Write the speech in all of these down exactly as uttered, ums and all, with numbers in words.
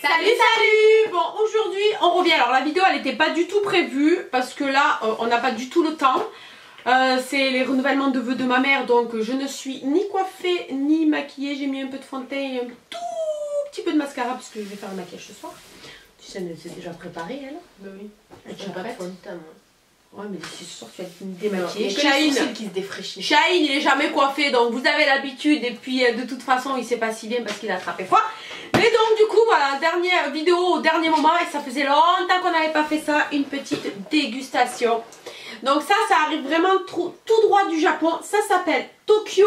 Salut salut. Bon, aujourd'hui on revient. Alors la vidéo elle n'était pas du tout prévue parce que là euh, on n'a pas du tout le temps. euh, C'est les renouvellements de vœux de ma mère, donc je ne suis ni coiffée ni maquillée. J'ai mis un peu de fond de teint et un tout petit peu de mascara parce que je vais faire un maquillage ce soir. Tu sais, elle s'est déjà préparée elle. Bah oui. Elle J'ai pas de fond de teint moi. Ouais, mais c'est sûr que tu vas te démaquiller. Shaheen qui se défraîchit. Shaheen il est jamais coiffé, donc vous avez l'habitude. Et puis euh, de toute façon il sait pas si bien parce qu'il a attrapé froid. Mais donc du coup voilà, dernière vidéo au dernier moment. Et ça faisait longtemps qu'on n'avait pas fait ça. Une petite dégustation. Donc ça, ça arrive vraiment tout, tout droit du Japon. Ça s'appelle Tokyo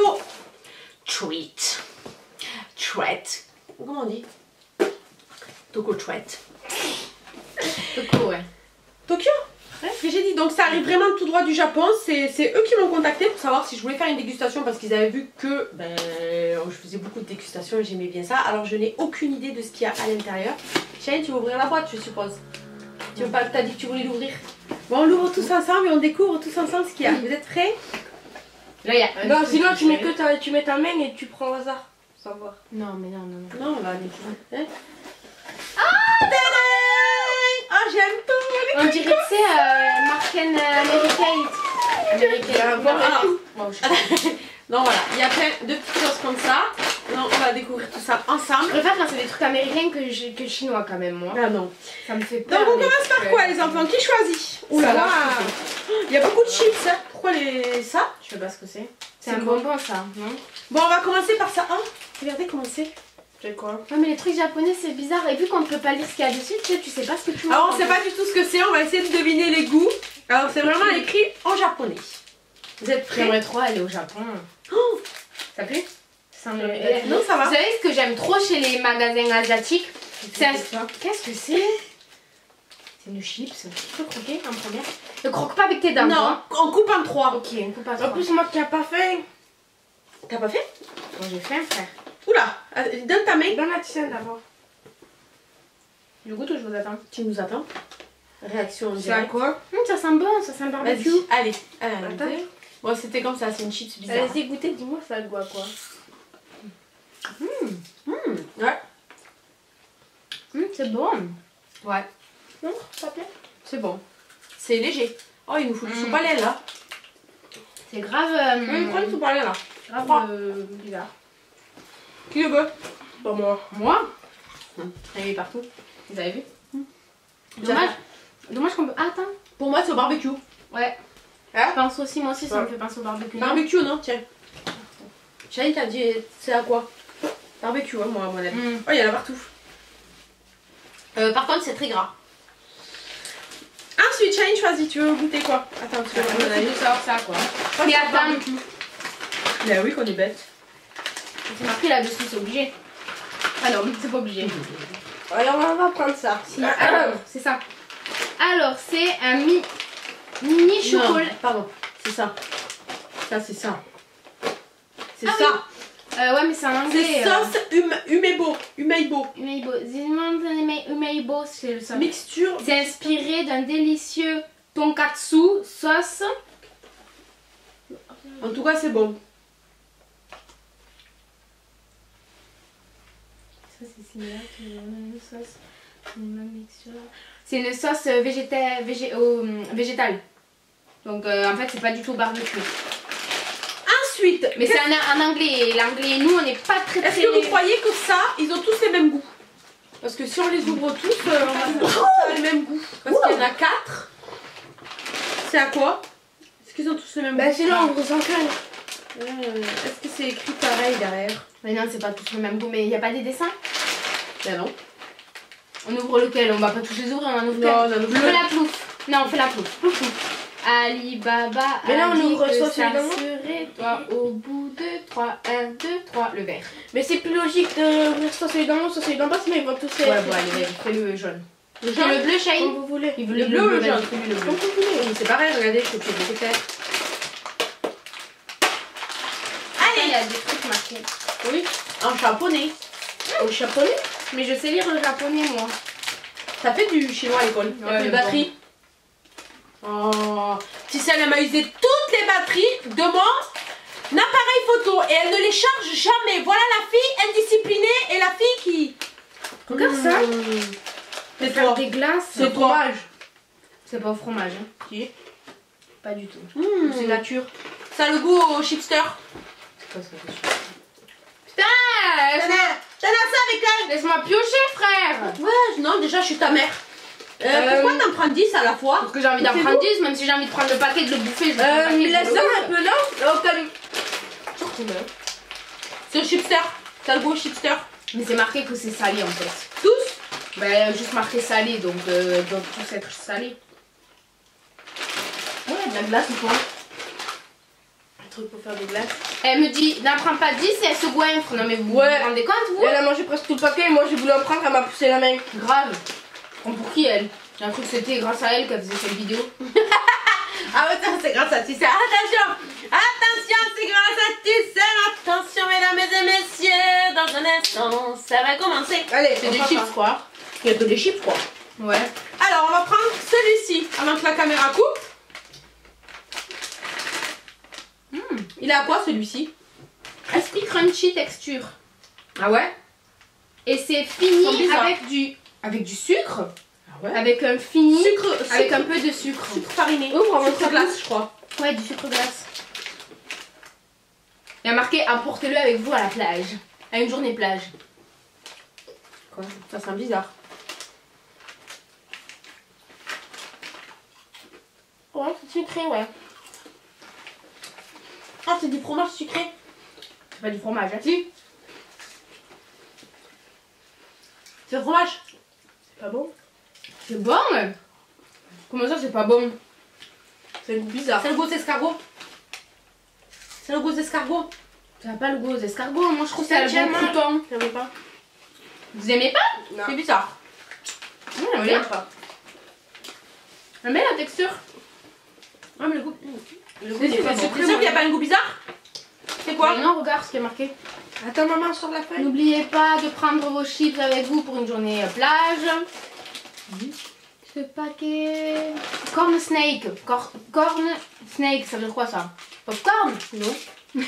Treat. Treat. Comment on dit? Tokyo Treat. Tokyo, ouais. Tokyo? Ouais, ce que j'ai dit. Donc ça arrive vraiment tout droit du Japon. C'est eux qui m'ont contacté pour savoir si je voulais faire une dégustation parce qu'ils avaient vu que ben, je faisais beaucoup de dégustations et j'aimais bien ça. Alors je n'ai aucune idée de ce qu'il y a à l'intérieur. Shaheen, tu vas ouvrir la boîte, je suppose. Tu veux pas, t'as dit que tu voulais l'ouvrir. Bon, on l'ouvre tous ensemble et on découvre tous ensemble ce qu'il y a. Vous êtes prêts? Là, il y a un Non, truc sinon que tu je mets fais. que ta, tu mets ta main et tu prends au hasard. Sans voir. Non, mais non, non, non. Non, on va aller. Hein? Ah, tadam! Ah, j'aime tout. On dirait que c'est euh, Marken American. American. Bon, alors, Bon, je sais pas. non, voilà, il y a plein de petites choses comme ça. Non, on va découvrir tout ça Je ensemble. préfère quand c'est des trucs américains que, je- que chinois quand même, moi. Ah non. Ça me fait peur. Donc, on les commence par trucs, quoi, euh, les enfants? Qui choisit? Ouh là là. Il y a beaucoup de chips. Hein. Pourquoi les ça? Je sais pas ce que c'est. C'est C'est un quoi? bonbon, ça, non? Bon, on va commencer par ça. Hein? Regardez comment c'est. C'est quoi? Non, mais les trucs japonais, c'est bizarre. Et vu qu'on ne peut pas lire ce qu'il y a dessus, tu sais, tu sais pas ce que tu Alors, on manges. sait pas du tout ce que c'est. On va essayer de deviner les goûts. Alors, c'est vraiment écrit en japonais. Vous êtes prêts? J'aimerais trop aller au Japon. Oh, Ça plaît? Ça me- Euh, non, ça va. Vous savez ce que j'aime trop chez les magasins asiatiques? C'est un... ça. Qu'est-ce que c'est? C'est une chips. Tu peux croquer en première? Ne croque pas avec tes dents. Non, hein. on coupe en trois. Ok, on coupe pas En trop. plus, moi qui a pas faim. T'as pas fait? Moi j'ai faim, frère. Oula, euh, donne ta main. Donne la tienne d'abord. Je goûte ou je vous attends? Tu nous attends. Réaction en C'est à direct. quoi? Hum, ça sent bon, ça sent le barbecue. Vas-y, allez. allez, allez. Attends. Bon, c'était comme ça, c'est une chips bizarre. Vas-y, goûtez, dis-moi ça a le goût à quoi? Mmh, ouais. Hum, c'est bon. Ouais, Non, ça plaît? c'est bon. C'est léger. Oh, il nous faut du Mmh. soupe à l'aile là. C'est grave. euh, Mmh, prends du soupe à l'aile là. grave Trois. euh, bizarre. Qui le veut? Pas moi. Moi? Il est partout. Vous avez vu? Mmh. Dommage. Dommage qu'on peut. Ah, attends. Pour moi, c'est au barbecue. Ouais. Hein? Je pense aussi, moi aussi, ça Ouais. me fait penser au barbecue. non? Barbecue, non? Tiens. Shaheen, t'as dit c'est à quoi? Barbecue, hein, moi, à mon avis. Mmh. Oh, il y en a partout. Euh, par contre, c'est très gras. Ensuite, Shaheen choisit. Tu veux goûter quoi? Attends, tu veux Moi, mon c'est avis. de savoir ça, quoi. crois que Et c'est attends. barbecue. Mais oui, qu'on est bête. C'est marqué là-dessus, c'est obligé. Ah non, c'est pas obligé. Alors, on va prendre ça. Si, alors, c'est ça. Alors, c'est un mi mini chocolat. Non, pardon, c'est ça. Ça, c'est ça. C'est Ah ça. Euh, ouais, mais c'est en anglais. C'est sauce hum, umeibo. Umeibo. Umeibo. Umeibo. Umeibo, c'est le ça. Mixture. C'est inspiré d'un délicieux tonkatsu sauce. En tout cas, c'est bon. Ça, c'est similaire. Une sauce. Une mixture. C'est une sauce euh, végéta- végé- euh, végétale. Donc, euh, en fait, c'est pas du tout barbecue. Ensuite, Mais c'est en, en anglais. Et l'anglais, nous, on n'est pas très très. est-ce que vous croyez que ça, ils ont tous les mêmes goûts? Parce que si on les ouvre tous, euh, on va faire ça les mêmes goûts. Parce qu'il y en a quatre. C'est à quoi? Est-ce qu'ils ont tous les mêmes Bah, goûts? c'est là, on vous en calme. Euh, Est-ce que c'est écrit pareil derrière? Mais non, c'est pas tous le même goût. Mais il n'y a pas des dessins? Ben non. On ouvre lequel? On va pas tous les ouvrir, on en ouvre Non, qu'un. on en ouvre On fait qu'un. la plouf. Non, on fait la plouf. Plouf, plouf. Alibaba Mais là, on a dit ouvre que soit ça celui d'en haut. serait toi au bout de trois. un, deux, trois, le vert. Mais c'est plus logique de ouvrir soit celui d'en haut, soit celui d'en bas, sinon ils vont tous les. Ouais, bon, allez, vas-y, fais le jaune. Le Fais le bleu, Comme Shaheen. vous voulez. Il Le bleu ou le vas-y, jaune? fais-lui le bleu. Comme vous voulez. Oui, c'est pareil, regardez, je fais des faire. Allez, il y a des trucs marqués. Oui, en japonais. Au japonais? Mais je sais lire le japonais, moi. T'as fait du chinois à l'école? Ouais, Avec les bon. batteries. Oh, Ticiane, elle m'a usé toutes les batteries de mon appareil photo et elle ne les charge jamais. Voilà la fille indisciplinée et la fille qui... Regarde ça. C'est Faire toi. des glaces. C'est toi. C'est pas au fromage. Hein. Si. Pas du tout. Mmh. C'est nature. Ça a le goût au chipster. C'est quoi ça? Putain, T'en as t'en as ça avec elle. laisse-moi piocher, frère. Ouais, non, déjà, je suis ta mère. Euh, Euh, pourquoi t'en prends dix à la fois? Parce que j'ai envie d'en C'est prendre bon. dix, même si j'ai envie de prendre le paquet de le bouffer. Je vais prendre Euh, le paquet mais de laisse le ça bouffer. un peu là. Oh, calme. C'est le chipster. Ça a le goût au chipster. Mais c'est marqué que c'est salé en fait. Tous? Bah, juste marqué salé, donc euh, doivent tous être salés. Ouais, de la glace ou quoi? Un truc pour faire des glaces. Elle me dit, n'en prends pas dix et elle se goinfre. Non mais vous Ouais. vous rendez compte, vous? Elle a mangé presque tout le paquet et moi j'ai voulu en prendre, elle m'a poussé la main. Grave. Comme pour qui elle? J'ai cru que c'était grâce à elle qu'elle faisait cette vidéo. Ah ouais, ça, c'est grâce à Tissel. Attention. Attention, c'est grâce à Tissel. Attention, mesdames et messieurs. Dans un instant, ça va commencer. Allez, C'est on des fera chips, ça. quoi. Il y a que des chips, quoi. Ouais. Alors, on va prendre celui-ci avant que la caméra coupe. Mmh. Il est à quoi, celui-ci? Crispy crunchy texture. Ah ouais? Et c'est Sont fini bizarres. avec du avec du sucre, Ah ouais? avec un fini, Sucre, avec sucre, un peu de sucre. sucre fariné. Ouvre, on va Sucre faire glace, je crois. Ouais, du sucre glace. Il y a marqué apportez-le avec vous à la plage, à une journée plage. Quoi? Ça sent bizarre. Ouais, c'est sucré, ouais. Ah, c'est du fromage sucré. C'est pas du fromage, hein? Si. C'est le fromage. C'est pas bon. C'est bon. Ouais. Comment ça, c'est pas bon? C'est un goût bizarre. C'est le goût d'escargot. C'est le goût d'escargot. Ça n'a pas le goût aux escargots. Moi, je trouve que C'est c'est le bon tellement- crouton. J'aime pas. Vous aimez pas? Non. C'est bizarre. Ouais, J'aime bien. pas. J'aime bien la texture. Ouais, mais le goût. Le goût, C'est c'est sûr pas qu'il bon. n'y a pas un goût bizarre? C'est quoi? Mais non, regarde ce qui est marqué. Attends, maman, sur la feuille. N'oubliez pas de prendre vos chips avec vous pour une journée euh, plage. Ce paquet. Corn snake. Cor- corn snake, ça veut dire quoi ça? Popcorn? Non.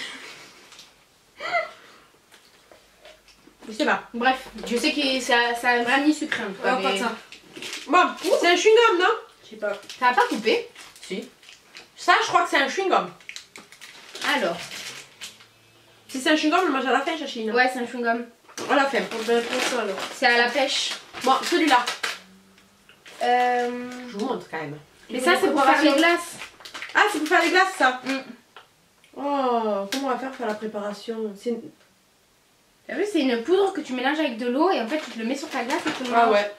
Je sais pas. Bref, je sais que ça, ça a un vanille sucré. en tout cas, Ouais, pas mais- de ça. Bon, c'est un chewing-gum, non? Je sais pas. Ça va pas coupé. Si. Ça, je crois que c'est un chewing-gum. Alors, Si c'est un chewing-gum, on le mange à la fin, Chachine. ouais, c'est un chewing-gum. À la fin. On va prendre ça alors. C'est à la pêche. Bon, celui-là. Euh... Je vous montre quand même. Mais ça, c'est pour faire les glaces. Ah, c'est pour faire les glaces, ça? Mm. Oh, comment on va faire pour la préparation? C'est une... T'as vu, c'est une poudre que tu mélanges avec de l'eau et en fait, tu te le mets sur ta glace et tu le Ah mélanges. ouais.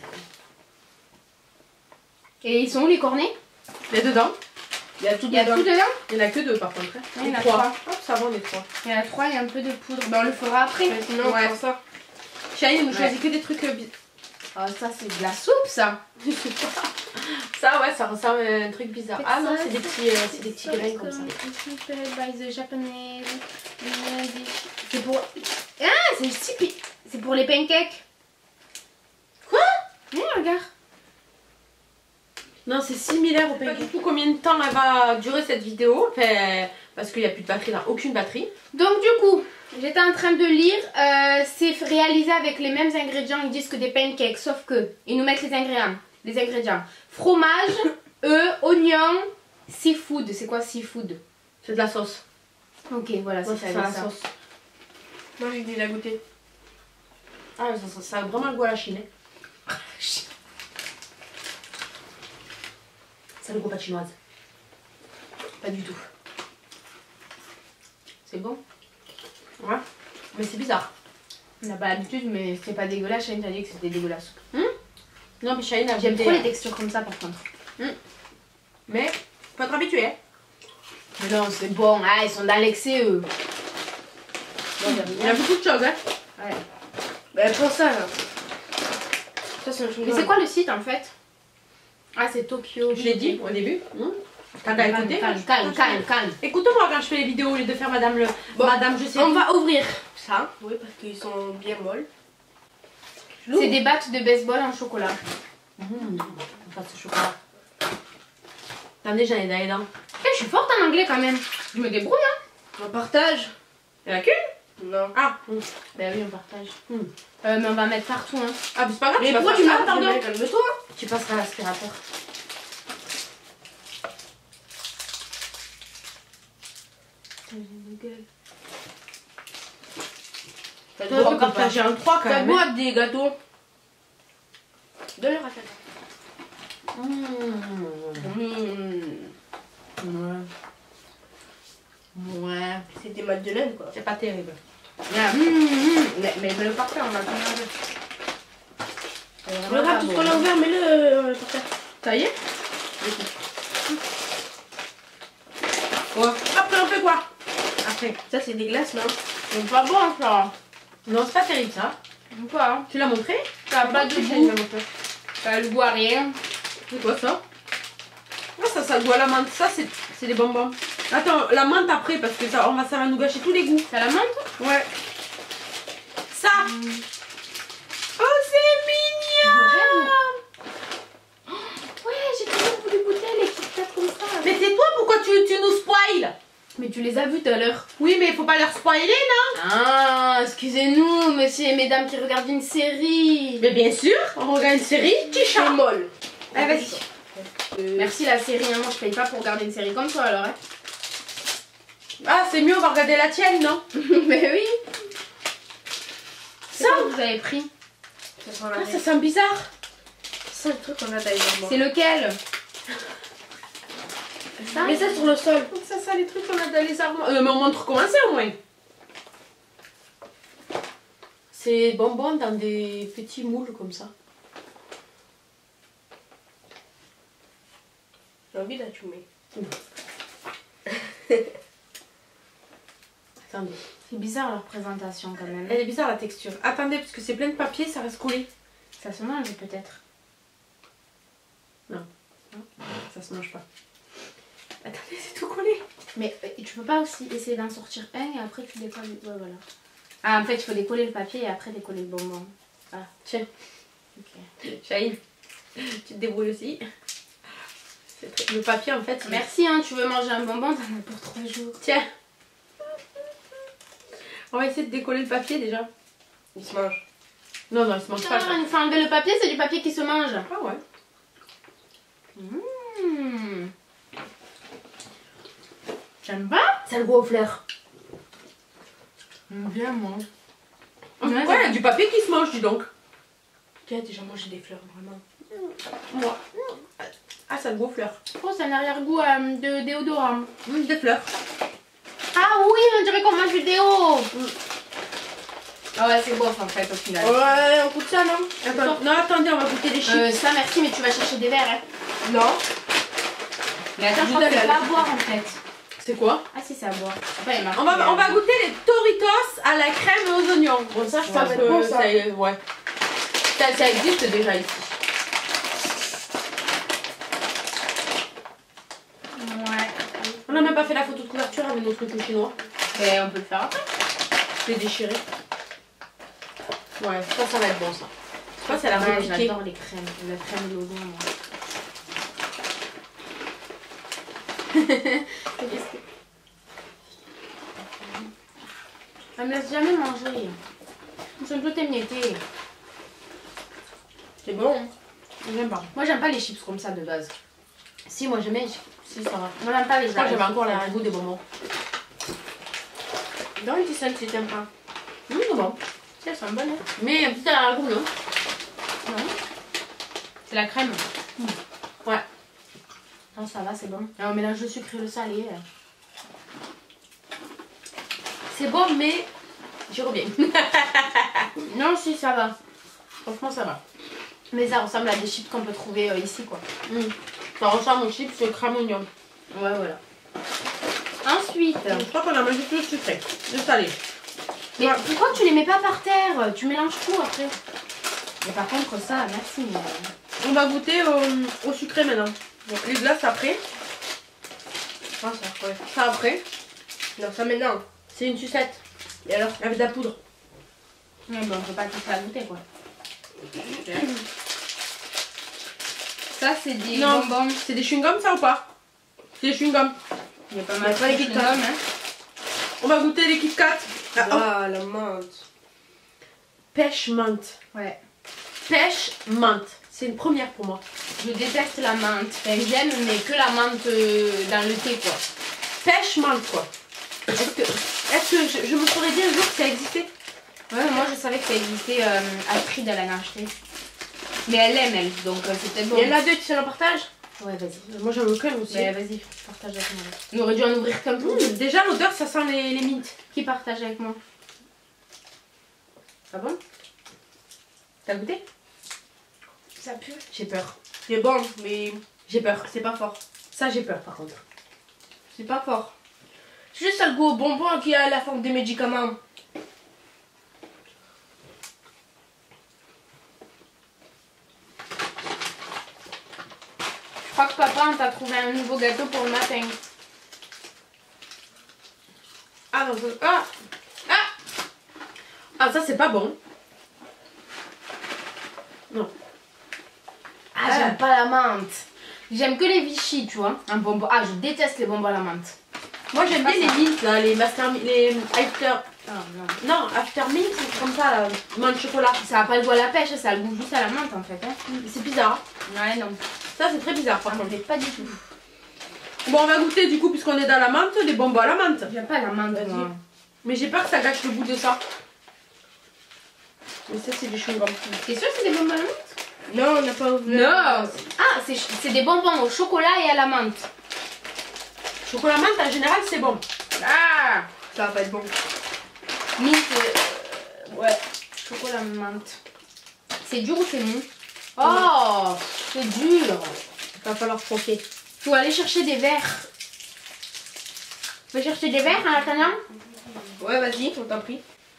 Et ils sont où les cornets? Il y a dedans. Il y a tout Il y a dedans. tout dedans? Il n'y en a que deux par contre. Hein. Ouais, il y en a trois. trois. Hop, ça va, on est trois. Il y en a trois et un peu de poudre. Ben, on le fera après. Mais sinon, on Ouais. prend ça. Chahine, nous Ouais. choisit que des trucs euh, bi- Oh, ça, c'est de la soupe, ça. Ça, ouais, ça ressemble à un truc bizarre. Ah non, c'est des petits, euh, c'est des petits Ça, grains comme ça. by the Japanese. C'est pour... Ah, c'est aussi... pi- C'est pour les pancakes. Quoi? Ouais, regarde. Non, c'est similaire au pancake. Pas du tout combien de temps elle va durer cette vidéo. Enfin, parce qu'il n'y a plus de batterie, là, aucune batterie. Donc, du coup, j'étais en train de lire. euh, c'est réalisé avec les mêmes ingrédients. Ils disent que des pancakes, sauf que ils nous mettent les ingrédients. Les ingrédients. Fromage, œufs, oignons, seafood. C'est quoi seafood? C'est de la sauce. Ok, voilà, Ouais, c'est c'est ça. la avec ça. sauce. Moi, j'ai dit la goûter. Ah, ça, ça, ça a vraiment le goût à la chine. hein. Ça a le goût pas de chinoise. Pas du tout. C'est bon. Ouais. Mais c'est bizarre. On n'a pas l'habitude, mais c'est pas dégueulasse. Shane t'a dit que c'était dégueulasse. Non, mais Chahine a J'aime goûté, trop les hein. textures comme ça, par contre. Mais faut être habitué. Hein. Mais non, c'est bon. Ah, ils sont dans l'excès, eux. Il y a beaucoup de choses. Hein. Ouais. Bah, prends ça là. Ça, c'est un chewing-gum. Mais c'est quoi le site, en fait? Ah, c'est Tokyo. Je l'ai dit au début. Mmh. T'as qu'à Calme, écouter. calme, calme, calme, calme. Écoute-moi quand je fais les vidéos au lieu de faire Madame le. Bon, Madame, je sais. On va ouvrir ça. Oui, parce qu'ils sont bien molles. C'est des battes de baseball en chocolat. Mmh. Enfin, ce chocolat. Attendez, j'en ai dans les dents. Eh, je suis forte en anglais quand même. Je me débrouille, hein. On partage. Il y en a qu'une? Non. Ah, mm. Ben oui, on partage. Mm. Euh, mais on va mettre partout, hein. Ah, mais c'est pas grave, Mais tu vas pourquoi faire tu ça, m'as pardon. pardon? Calme-toi. Tu passeras à l'aspirateur. T'as On va partager un trois quand T'as même. beau hein. avec des gâteaux. Donne-leur à tata. Mmh. Mmh. Ouais. Ouais. C'était Madeleine quoi. C'est pas terrible. Bien. Mmh, mmh. Mais, mais je le parfait, on va tout manger. C'est vraiment Regarde pas tout ce beau. qu'on a ouvert, mets-le euh, par terre. Ça y est? Ouais. Après on fait quoi? Après. Ça c'est des glaces là. C'est pas bon, ça. Non, c'est pas terrible ça. Ou pas, hein. Tu l'as montré? Ça a pas de goût. Ça a le goût à rien. C'est quoi ça? Ah, ça, ça goûte à la menthe. Ça, c'est c'est des bonbons. Attends, la menthe après, parce que ça, on va, ça va nous gâcher tous les goûts. Ça la menthe? Ouais. Ça. Oh, c'est mignon. Ouais, j'ai toujours voulu goûter les Kit Kat comme ça. Mais tais-toi, pourquoi tu, tu nous spoil? Mais tu les as vus tout à l'heure. Oui, mais il faut pas leur spoiler, non? Ah, excusez-nous, monsieur et mesdames qui regardent une série. Mais bien sûr, on regarde une série, petit C'est chat. molle. Ah, vas-y. Euh, Merci la série, hein. Moi je paye pas pour regarder une série comme toi alors. Hein. Ah, c'est mieux, on va regarder la tienne, non? Mais oui. Ça, Ça que vous avez pris. Ça sent ah, la ça sent bizarre. C'est le truc qu'on a d'ailleurs. C'est lequel? Ça. Mets ça sur le sol. Ça, ça, les trucs qu'on a dans les armoires. Euh, mais on montre comment c'est au moins. C'est bonbons dans des petits moules comme ça. J'ai envie d'achoumer. Attendez. C'est bizarre leur présentation quand même. Elle est bizarre la texture. Attendez, parce que c'est plein de papier, ça reste collé. Ça se mange peut-être. Ça se mange pas. Attendez, c'est tout collé. Mais euh, tu peux pas aussi essayer d'en sortir un et après tu décolles. Ouais, voilà. Ah, en fait, il faut décoller le papier et après décoller le bonbon. Ah, tiens. Ok. Chahine, tu te débrouilles aussi. C'est très- Le papier, en fait, il est- Merci, hein, tu veux manger un bonbon, t'en as pour trois jours. Tiens. On va essayer de décoller le papier déjà. Il se mange. Non, non, il se mange pas. Ah, ça. il faut enlever le papier, c'est du papier qui se mange. Ah ouais. Mmh. J'aime pas. Ça le goût aux fleurs. Bien, moi. Ouais, il y a du papier qui se mange, dis donc. Qui a déjà mangé des fleurs vraiment? Moi. Ah, ça le goût aux fleurs. Oh, c'est un arrière-goût euh, de déodorant. Hum, des fleurs. Ah oui, on dirait qu'on mange du déo. Ah ouais, c'est bof en fait au final. Ouais, on coûte ça non? Attends, non, attendez, on va goûter les chips. Euh, ça merci, mais tu vas chercher des verres. Hein. Non. Mais attends, je crois que c'est pas à boire en fait. C'est quoi? Ah si, c'est à boire. Après, il y a marqué, on va, on euh, va goûter les Doritos à la crème et aux oignons. Bon, ça, je Ça pense va être que bon, ça. ça, ouais. ça, ça existe déjà ici. Ouais. On n'a même pas fait la photo de couverture avec nos trucs chinois. Mais on peut le faire après. Je l'ai déchiré. Ouais, ça, ça va être bon ça. Je pense qu'elle a Ouais, repiqué. j'adore les crèmes. La crème et l'oignon, moi. Elle me laisse jamais manger. Ils sont tout émiettés. C'est bon. Hein. J'aime pas. Moi, j'aime pas les chips comme ça de base. Si, moi j'aimais. Si, ça va. Moi, j'aime pas les Je crois que j'avais encore la le goût des bonbons. Dans une tisane si t'aimes pas. Hum, c'est bon. Elles sont bonnes. Hein. Mais un petit arrière-goût, non? Non. C'est la crème. Ouais. Non, ça va, c'est bon. Et on mélange le sucre et le salé. C'est bon, mais j'y reviens. Non, si, ça va. Franchement, ça va. Mais ça ressemble à des chips qu'on peut trouver euh, ici, quoi. Hum. Ça ressemble aux chips au crème oignon. Ouais, voilà. Ensuite. Je crois qu'on a mangé tout le sucré. Le salé. Mais Ouais. pourquoi tu les mets pas par terre? Tu mélanges tout après. Mais par contre, ça, merci. Mais... On va goûter au, au sucré maintenant. Donc, les glaces après. Ah, ça après. Ça après. Non, ça maintenant. C'est une sucette. Et alors? Avec de la poudre. Mais bon, on peut pas tout la goûter, quoi. Ça, c'est des Non. bonbons. C'est des chewing-gums ça ou pas? C'est des chewing-gums. Il y a pas Il y mal a pas les de Kit Kat. chewing-gum, hein. On va goûter les Kit Kat. Ah, oh. Ah, la menthe. Pêche menthe. Ouais. Pêche menthe. C'est une première pour moi. Je déteste la menthe. Enfin, j'aime, mais que la menthe euh, dans le thé, quoi. Pêche menthe, quoi. Est-ce que, est-ce que je, je me ferais dire un jour que ça existait? Ouais, moi je savais que ça existait. Euh, Astrid, elle en a acheté. Mais elle l'aime, elle. Donc euh, c'est peut-être bon. Il y en a deux, tu sais, en partage? Ouais, vas-y. Moi j'en veux qu'un aussi. Ouais, vas-y, partage avec moi. On aurait dû en ouvrir comme tout. Mmh, déjà l'odeur ça sent les, les mintes. Qui partage avec moi? Ah bon? T'as goûté? Ça pue. J'ai peur. C'est bon, mais J'ai peur. c'est pas fort. Ça j'ai peur par contre. C'est pas fort. C'est juste ça le goût au bonbon qui a la forme des médicaments. Je crois que papa, on t'a trouvé un nouveau gâteau pour le matin. Ah non, ça... Ah Ah Ah ça c'est pas bon. Non. Ah, j'aime pas la menthe. J'aime que les Vichy, tu vois. Un bonbon. Ah, je déteste les bonbons à la menthe. Moi j'aime bien les mints là, les master les after. Ah, non. Non, after mint, c'est comme ça là. Menthe chocolat. Ça a pas le goût à la pêche, ça a le goût juste à la menthe en fait. Hein. C'est bizarre. Ouais, non. Ça c'est très bizarre par Ça me contre. plaît pas du tout. Bon on va goûter du coup puisqu'on est dans la menthe, les bonbons à la menthe. J'aime pas la menthe, Vas-y. moi. Mais j'ai peur que ça gâche le goût de ça. Mais ça c'est du chewing-gum. T'es sûr que c'est des bonbons à la menthe? Non, on n'a pas ouvert. Non. Ah, c'est c'est des bonbons au chocolat et à la menthe. Chocolat menthe en général c'est bon. Ah, Ça va pas être bon. mint. euh, ouais, chocolat menthe. C'est dur ou c'est mou? Oh, c'est dur. Il va falloir frotter. Faut aller chercher des verres. Faut chercher des verres en attendant? Ouais, vas-y, on t'en prie.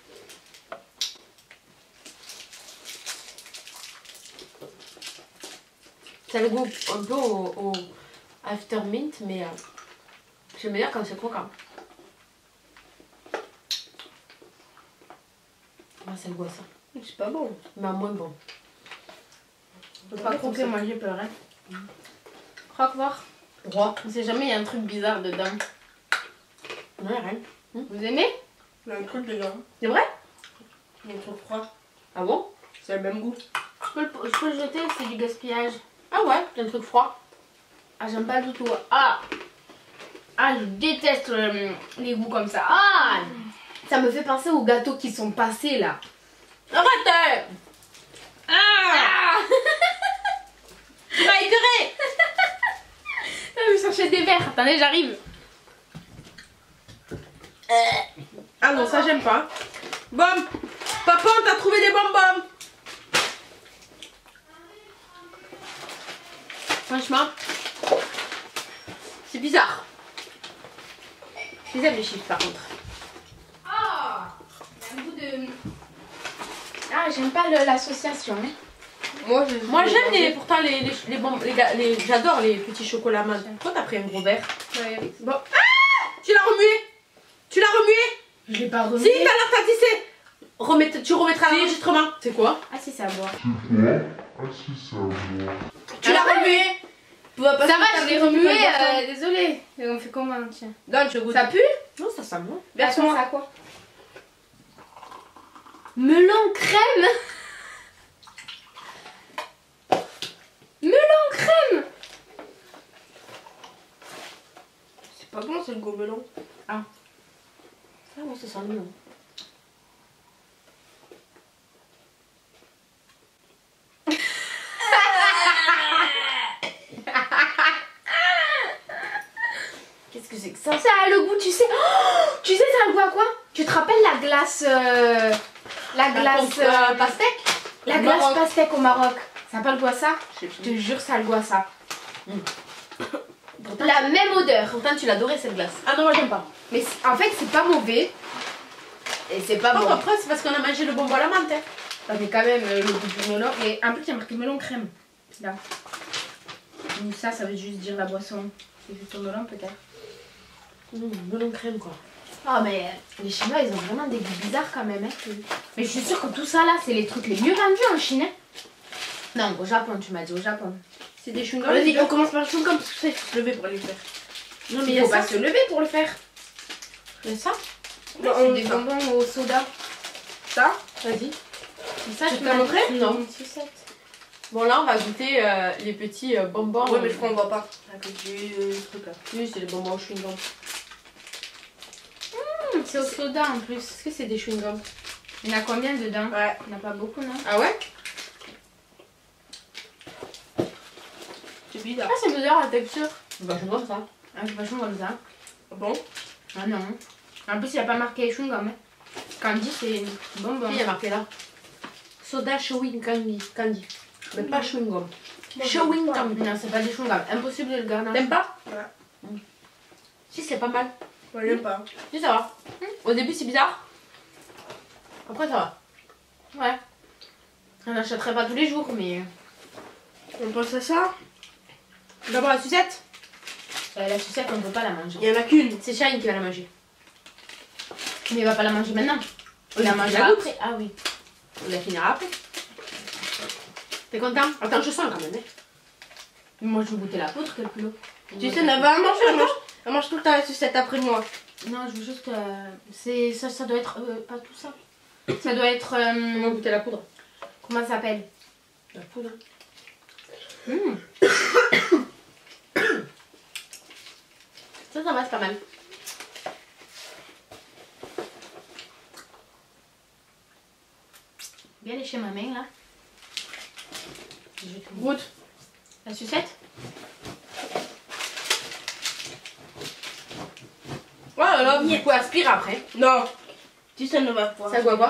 Ça a le goût un peu au, au after mint, mais euh, j'aime bien quand c'est croquant. Ah, c'est le goût à ça. C'est pas bon. Mais à moins bon. Faut pas croquer, moi j'ai peur. Hein. Croque voir. Droit. On sait jamais, il y a un truc bizarre dedans. Ouais, rien. Vous aimez? Il y a un truc dedans. C'est vrai? Il y a un truc froid. Ah bon? C'est le même goût. Je peux, le, je peux le jeter, c'est du gaspillage. Ah ouais, c'est un truc froid. Ah, j'aime pas du tout. Ah, ah je déteste euh, les goûts comme ça. Ah, ça me fait penser aux gâteaux qui sont passés là. Arrête! Ah, Tu vas écœurer! je vais chercher des verres. Attendez, j'arrive. Ah non, ça j'aime pas. Bon, papa, on t'a trouvé des bonbons. Franchement, c'est bizarre. Je les aime les chips par contre. Ah, il y a un goût de... Ah, j'aime pas le- l'association. Moi, je- Moi je j'aime vais les, manger. pourtant les, les, les, bonbons- les, ga- les- j'adore les petits chocolats menthe. Toi t'as pris un gros verre. Ouais. Bon. Ah, tu l'as remué. Tu l'as remué. Je l'ai pas Si, remis. tout à l'heure t'as dit c'est. Remets- tu remettras l'enregistrement. C'est quoi? Ah si, c'est à boire. Ah si, ça va. Tu l'as remué. Tu vas pas Ça se va, faire je l'ai des remué. trucs comme ça. Euh, désolée. Et on fait comment, tiens? Donne, je goûte. Ça pue? Non, ça sent bon. Verse-moi. Attends, ça a quoi? Melon crème. Melon crème. C'est pas bon, c'est le goût melon. Ah bon, ça sent bon. Qu'est-ce que c'est que ça? Ça a le goût, tu sais. Oh, tu sais, ça a le goût à quoi? Tu te rappelles la glace. euh, La glace. euh, euh, pastèque. La Au glace Maroc. pastèque au Maroc. Ça n'a pas le goût à ça? Je sais Je te jure, ça a le goût à ça. Pourtant, La même odeur. pourtant, tu l'adorais cette glace. Ah non, moi j'aime pas. Mais c'est- en fait, c'est pas mauvais. Et c'est pas Par bon. contre, après, c'est parce qu'on a mangé le bonbon à la menthe. Hein. Ça fait quand même euh, le goût du melon. Et en plus, il y a marqué melon crème. Là. Donc ça, ça veut juste dire la boisson. C'est juste au melon peut-être. Mmh, melon crème quoi. Ah, mais euh, les Chinois, ils ont vraiment des goûts bizarres quand même. Hein. Mais je suis sûre que tout ça là, c'est les trucs les mieux vendus en Chine. Hein. Non, au Japon, tu m'as dit au Japon. C'est des chewing-gums. Vas-y, on commence par le chewing-gum parce que ça, il faut se lever pour aller le faire. Non, mais Il il y a faut ça. pas se lever pour le faire. Il y a ça. Non, C'est on des va. bonbons au soda. Ça. Vas-y. Ça, Tu je te l'as montré? Non. Une sucette. Bon, là, on va goûter euh, les petits euh, bonbons. Ouais, mais je crois qu'on voit pas. Avec du euh, truc là. Oui, c'est les bonbons chewing-gum. C'est au soda en plus. Est-ce que c'est des chewing-gums? Il y en a combien dedans? Ouais. Il n'y en a pas beaucoup, non? Ah ouais? C'est bizarre. Ah, c'est bizarre la texture. Bah, je vois ça. Ah, c'est vachement comme ça. Ah bon? Ah non. En plus, il n'y a pas marqué chewing-gum. Hein. Candy, c'est bonbon. Il y a marqué là. Soda chewing candy. candy. Mais pas chewing-gum. Moi, Chewing j'aime pas. gum. Non, c'est pas des chewing-gum. Impossible de le garder. T'aimes pas? Ouais. Si, c'est pas mal. Moi, j'aime pas. Si, ça va. Au début, c'est bizarre. Après, ça va. Ouais. On n'achèterait pas tous les jours, mais On pense à ça? D'abord, la sucette. euh, la sucette, on ne peut pas la manger. Il y en a qu'une. C'est Shine qui va la manger. Mais il va pas la manger maintenant. Il Oui, la tu mangera la goûtes. après. Ah oui. On la finira après. T'es content? Attends, je sens quand même. Hein. Mais moi, je veux goûter la poudre, quel culot. Tu sais, elle va manger. Elle mange, elle mange tout le temps la sucette après moi. Non, je veux juste. euh, c'est ça, ça doit être euh, pas tout ça. Ça doit être. euh, On va goûter la poudre. comment ça s'appelle? La poudre. Hmm. Ça, ça va, c'est pas mal. Bien lécher ma main là. Je vais tout- Goûte. La sucette? Oh là là, vous pouvez aspirer après. Non. Tu sais, elle ne va pas. Ça goûte quoi?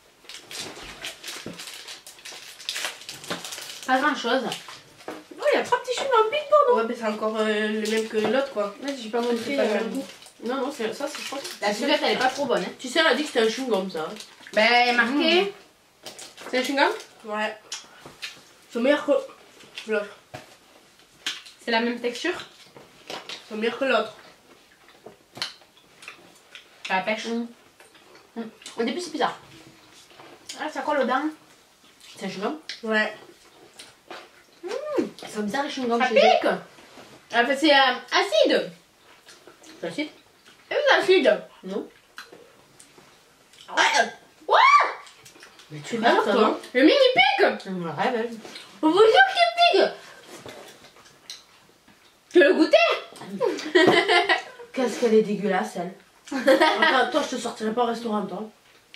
Pas grand chose. Oh, il y a trois petits chewing-gums pile pour Ouais, mais c'est encore euh, le même que l'autre quoi. nous. J'ai pas montré. C'est pas le euh, même goût. Non, non, c'est ça, c'est je pense. La sucette, elle est pas trop bonne. Hein. Tu sais, elle a dit que c'était un chewing-gum ça. Ben, il est marqué. C'est un chewing-gum? Ouais. C'est meilleur que l'autre. C'est la même texture. C'est meilleur que l'autre. Ça la pêche. Mm. Au début, c'est bizarre. Ah, ça colle aux dents. C'est un chewing-gum? Ouais. C'est bizarre les chewing-gums. Ça chez eux. pique. Ah, fait, c'est euh, acide. C'est acide? Et c'est acide. Non. Ouais. Ouais. Mais tu Ah, rêves, toi, toi. non? Le mini pique. Je me rêve, elle. On vous jure qu'il pique. Tu veux le goûter? Qu'est-ce qu'elle est dégueulasse, elle. Enfin, toi, je te sortirai pas au restaurant, toi.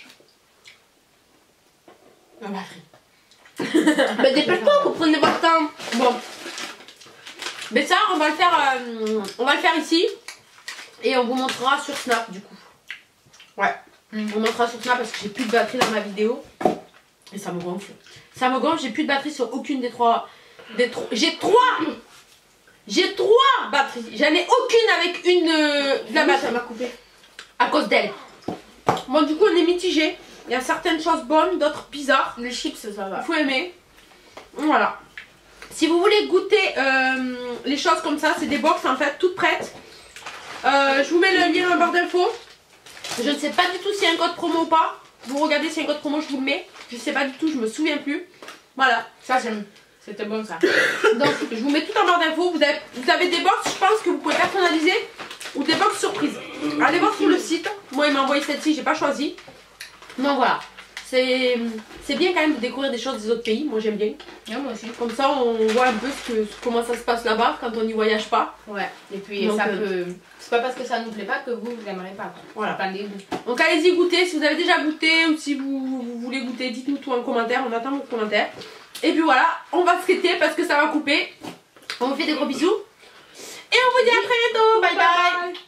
Ah bah, Mais dépêche-toi, vous prenez votre temps. bon. Mais ça, on va le faire, euh, on va le faire ici. Et on vous montrera sur Snap, du coup. Ouais. Mm. On montrera sur Snap parce que j'ai plus de batterie dans ma vidéo. Et ça me gonfle. Ça me gonfle, j'ai plus de batterie sur aucune des trois. Des trois. J'ai trois J'ai trois batteries. J'en ai aucune avec une euh, de la Oui, batterie. ça m'a coupé. À cause d'elle. Bon, du coup, on est mitigé. Il y a certaines choses bonnes, d'autres bizarres. Les chips, ça Il va. faut aimer. Voilà. Si vous voulez goûter euh, les choses comme ça, c'est des box en fait, toutes prêtes. Euh, je vous mets le lien en barre d'infos. Je ne sais pas du tout s'il y a un code promo ou pas. Vous regardez s'il y a un code promo, je vous le mets. Je sais pas du tout, je me souviens plus. Voilà. Ça, j'aime. C'était bon ça. Donc, je vous mets tout en barre d'infos. Vous avez, vous avez des box, je pense que vous pouvez personnaliser ou des box surprises. Allez voir sur le site. Moi, il m'a envoyé celle-ci, j'ai pas choisi. Donc voilà. C'est c'est bien quand même de découvrir des choses des autres pays. Moi, j'aime bien. Et moi aussi. Comme ça, on voit un peu ce que, comment ça se passe là-bas quand on n'y voyage pas. Ouais. Et puis Donc, ça euh, peut. C'est pas parce que ça nous plaît pas que vous, vous aimerez pas. Voilà. Pas les goûts. Donc allez-y goûter. Si vous avez déjà goûté ou si vous, vous voulez goûter, dites-nous tout en commentaire. On attend vos commentaires. Et puis voilà, on va se quitter parce que ça va couper. On vous fait des gros bisous. Et on vous dit à très bientôt. Bye bye. Bye.